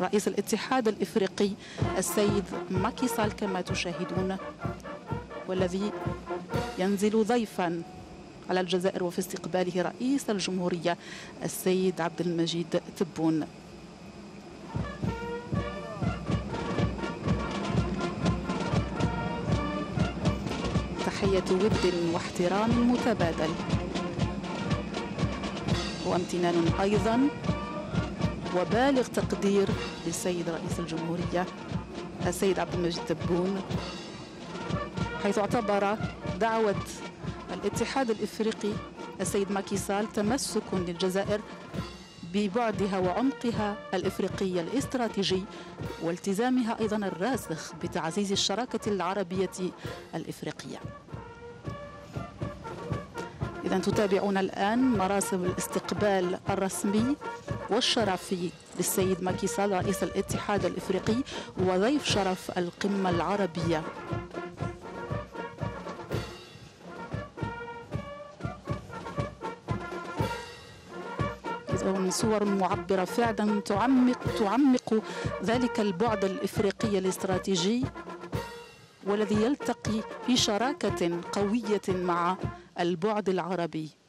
رئيس الاتحاد الإفريقي السيد ماكي سال كما تشاهدون، والذي ينزل ضيفا على الجزائر وفي استقباله رئيس الجمهورية السيد عبد المجيد تبون. تحية ود واحترام متبادل وامتنان أيضا وبالغ تقدير للسيد رئيس الجمهورية السيد عبد المجيد تبون، حيث اعتبر دعوة الاتحاد الإفريقي السيد ماكي سال تمسك للجزائر ببعدها وعمقها الإفريقي الاستراتيجي والتزامها أيضا الراسخ بتعزيز الشراكة العربية الإفريقية. إذا تتابعون الآن مراسم الاستقبال الرسمي والشرفي للسيد ماكي سال رئيس الاتحاد الإفريقي وضيف شرف القمة العربية. صور معبرة فعلا تعمق ذلك البعد الإفريقي الاستراتيجي والذي يلتقي في شراكة قوية مع البعد العربي.